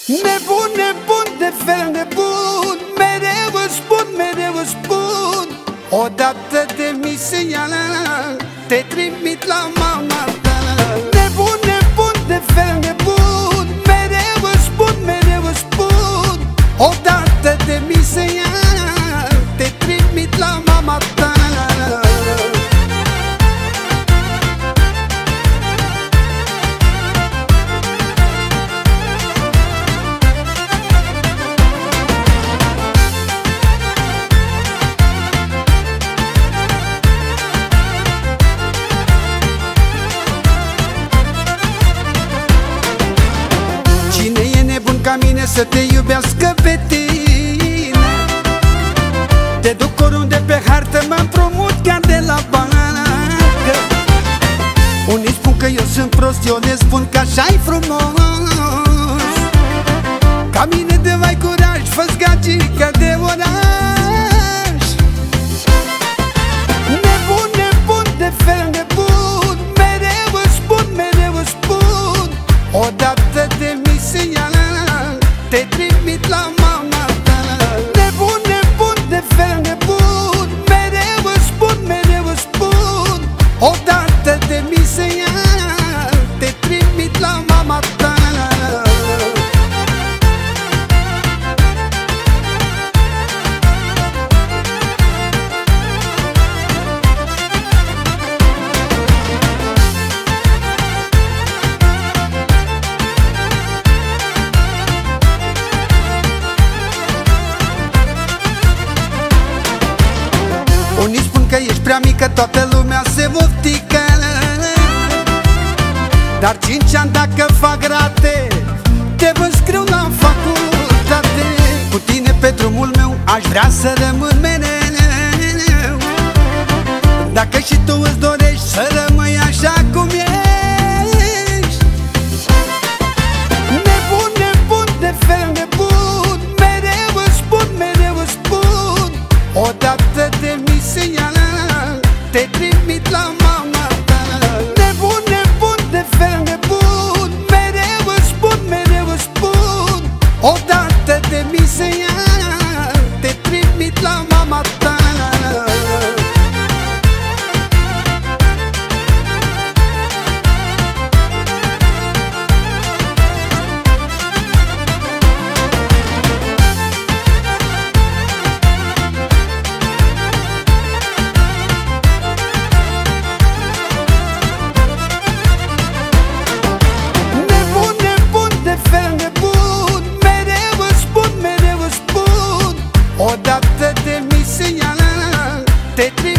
Nebun, nebun, de fel nebun, mereu îți spun, mereu îți spun. Odată de misiala te trimit la mama ta. Nebun, nebun, de fel nebun, mereu îți spun, mereu îți spun. Odată de misiala te trimit la mama ta. Ca mine să te iubească pe tine, te duc oriunde pe hartă, mă împrumut chiar de la bancă. Unii spun că eu sunt prost, eu le spun că așa-i frumos. Ca mine de vai curaj, fă-ți gagică de oraș. Nebun, nebun, de fel nebun, mereu îți spun, mereu îți spun. Odată de misiala te trimit la mama ta. Nebun, nebun, de fel nebun, mereu îți spun, mereu îți spun. Odată de misia te trimit la mama ta. Unii spun că ești prea mică, toată lumea se oftică. Dar 5 ani dacă fac rate, te înscriu la facultate. Cu tine pe drumul meu aș vrea să rămân mereu. Dacă și tu îți dorești să rămâi așa cum ești. Nebun, nebun, de fel nebun, mereu îți spun, mereu îți spun. Odată de misiala te trimit la mama ta. Nebun, nebun, de fel nebun, mereu îți spun, mereu îți spun. Odată de misiala te trimit la mama ta. Odată de misiala te trimit